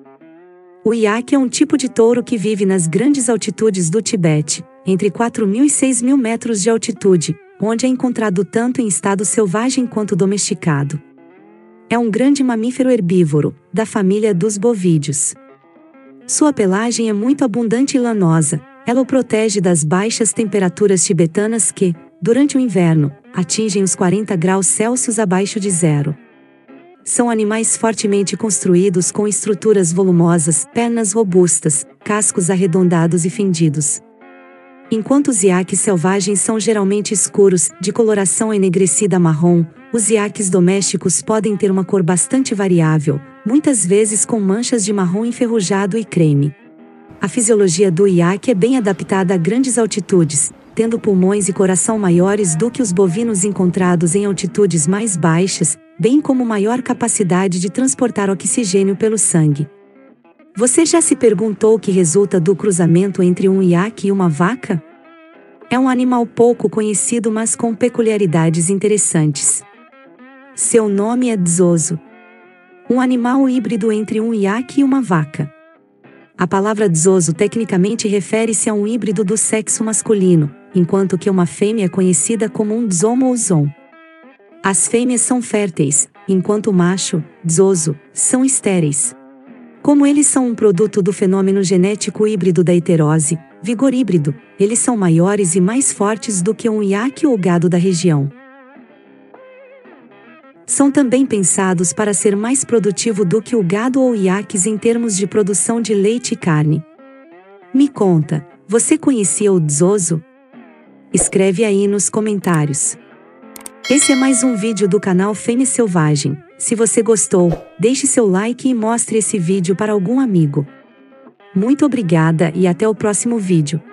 O iaque é um tipo de touro que vive nas grandes altitudes do Tibete, entre 4.000 e 6.000 metros de altitude, onde é encontrado tanto em estado selvagem quanto domesticado. É um grande mamífero herbívoro, da família dos bovídeos. Sua pelagem é muito abundante e lanosa, ela o protege das baixas temperaturas tibetanas que, durante o inverno, atingem os 40 graus Celsius abaixo de zero. São animais fortemente construídos com estruturas volumosas, pernas robustas, cascos arredondados e fendidos. Enquanto os iaques selvagens são geralmente escuros, de coloração enegrecida marrom, os iaques domésticos podem ter uma cor bastante variável, muitas vezes com manchas de marrom enferrujado e creme. A fisiologia do iaque é bem adaptada a grandes altitudes, tendo pulmões e coração maiores do que os bovinos encontrados em altitudes mais baixas, bem como maior capacidade de transportar oxigênio pelo sangue. Você já se perguntou o que resulta do cruzamento entre um iaque e uma vaca? É um animal pouco conhecido, mas com peculiaridades interessantes. Seu nome é Dzoso. Um animal híbrido entre um iaque e uma vaca. A palavra Dzoso tecnicamente refere-se a um híbrido do sexo masculino, enquanto que uma fêmea é conhecida como um Dzomo ou Zon. As fêmeas são férteis, enquanto o macho, Dzoso, são estéreis. Como eles são um produto do fenômeno genético híbrido da heterose, vigor híbrido, eles são maiores e mais fortes do que um iaque ou gado da região. São também pensados para ser mais produtivo do que o gado ou iaques em termos de produção de leite e carne. Me conta, você conhecia o Dzoso? Escreve aí nos comentários. Esse é mais um vídeo do canal Fêmea Selvagem. Se você gostou, deixe seu like e mostre esse vídeo para algum amigo. Muito obrigada e até o próximo vídeo.